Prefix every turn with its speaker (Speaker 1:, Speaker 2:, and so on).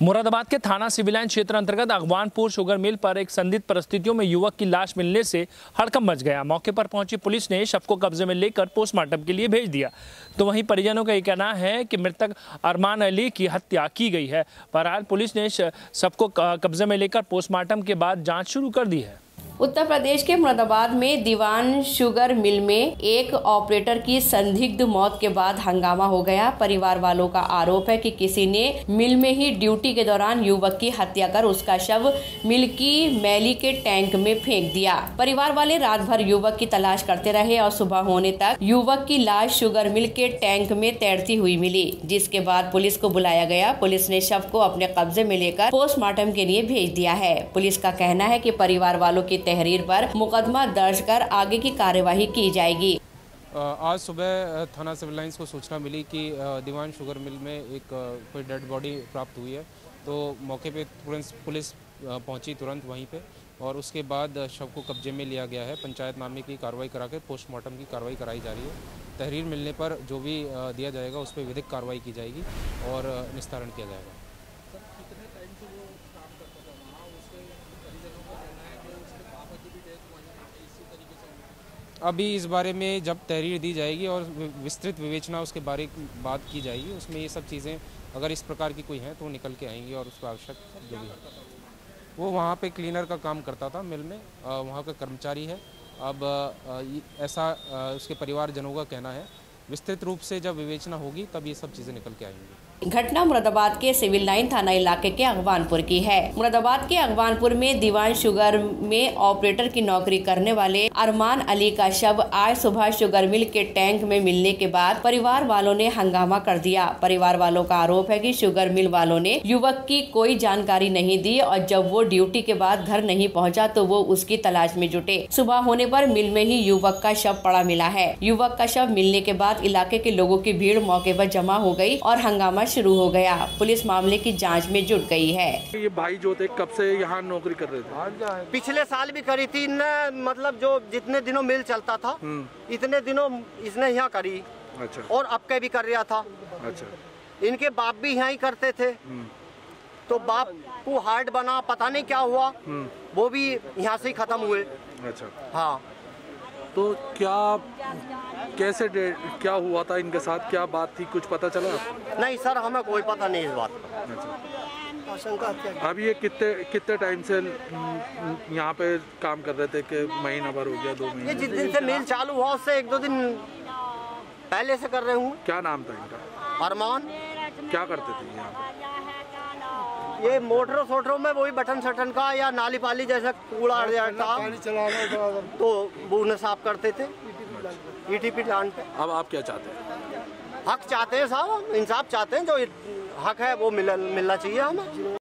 Speaker 1: मुरादाबाद के थाना civil line क्षेत्र अंतर्गत अगवानपुर शुगर मिल पर एक संदिग्ध परिस्थितियों में युवक की लाश मिलने से हड़कंप मच गया। मौके पर पहुंची पुलिस ने शव को कब्जे में लेकर पोस्टमार्टम के लिए भेज दिया। तो वहीं परिजनों का यह कहना है कि मृतक अरमान अली की हत्या की गई है। बहरहाल पुलिस ने शव को कब्जे में लेकर पोस्टमार्टम के बाद जाँच शुरू कर दी है।
Speaker 2: उत्तर प्रदेश के मुरादाबाद में दीवान शुगर मिल में एक ऑपरेटर की संदिग्ध मौत के बाद हंगामा हो गया। परिवार वालों का आरोप है कि किसी ने मिल में ही ड्यूटी के दौरान युवक की हत्या कर उसका शव मिल की मैली के टैंक में फेंक दिया। परिवार वाले रात भर युवक की तलाश करते रहे और सुबह होने तक युवक की लाश शुगर मिल के टैंक में तैरती हुई मिली, जिसके बाद पुलिस को बुलाया गया। पुलिस ने शव को अपने कब्जे में लेकर पोस्टमार्टम के लिए भेज दिया है। पुलिस का कहना है कि परिवार वालों की तहरीर पर मुकदमा दर्ज कर आगे की कार्यवाही की जाएगी।
Speaker 3: आज सुबह थाना सिविल लाइंस को सूचना मिली कि दीवान शुगर मिल में एक कोई डेड बॉडी प्राप्त हुई है। तो मौके पे तुरंत पुलिस पहुंची तुरंत वहीं पे, और उसके बाद शव को कब्जे में लिया गया है। पंचायतनामे की कार्रवाई करा के पोस्टमार्टम की कार्रवाई कराई जा रही है। तहरीर मिलने पर जो भी दिया जाएगा उस पर विधिक कार्रवाई की जाएगी और निस्तारण किया जाएगा। अभी इस बारे में जब तहरीर दी जाएगी और विस्तृत विवेचना उसके बारे बात की जाएगी, उसमें ये सब चीज़ें अगर इस प्रकार की कोई हैं तो वो निकल के आएंगी और उसको आवश्यक जो भी है। वो वहाँ पे क्लीनर का काम करता था मिल में, वहाँ का कर्मचारी है। अब ऐसा उसके परिवारजनों का कहना है। विस्तृत रूप से जब विवेचना होगी तब ये सब चीज़ें निकल के आएंगी।
Speaker 2: घटना मुरादाबाद के सिविल लाइन थाना इलाके के अगवानपुर की है। मुरादाबाद के अगवानपुर में दीवान शुगर में ऑपरेटर की नौकरी करने वाले अरमान अली का शव आज सुबह शुगर मिल के टैंक में मिलने के बाद परिवार वालों ने हंगामा कर दिया। परिवार वालों का आरोप है कि शुगर मिल वालों ने युवक की कोई जानकारी नहीं दी और जब वो ड्यूटी के बाद घर नहीं पहुंचा तो वो उसकी तलाश में जुटे। सुबह होने पर मिल में ही युवक का शव पड़ा मिला है। युवक का शव मिलने के बाद इलाके के लोगों की भीड़ मौके पर जमा हो गई और हंगामा शुरू हो गया। पुलिस मामले की जांच में जुट गई है।
Speaker 4: ये भाई जो थे कब से यहाँ नौकरी कर रहे थे?
Speaker 5: पिछले साल भी करी थी न, मतलब जो जितने दिनों मिल चलता था इतने दिनों इसने यहाँ करी। अच्छा। और अब के भी कर रहा था। अच्छा। इनके बाप भी यहाँ ही करते थे, तो बाप को हार्ट बना, पता नहीं क्या हुआ, वो भी यहाँ से ही खत्म हुए। अच्छा। हाँ।
Speaker 4: तो कैसे क्या हुआ था इनके साथ, क्या बात थी, कुछ पता चला?
Speaker 5: नहीं सर, हमें कोई पता नहीं इस बात
Speaker 4: का। अब ये कितने टाइम से यहाँ पे काम कर रहे थे कि महीना भर हो गया, 2 महीने?
Speaker 5: ये जिस दिन से मिल चालू हुआ उससे 1-2 दिन पहले से कर रहे हूँ।
Speaker 4: क्या नाम था इनका?
Speaker 5: अरमान। क्या
Speaker 4: करते थे यहाँ पे?
Speaker 5: ये मोटरों में वही बटन सटन का या नाली पाली जैसा कूड़ा था, तो वो उन्हें साफ करते थे ईटीपी प्लांट पे।
Speaker 4: अब आप क्या चाहते हैं?
Speaker 5: हक चाहते हैं साहब, इंसाफ चाहते हैं। जो हक है वो मिलना चाहिए हमें।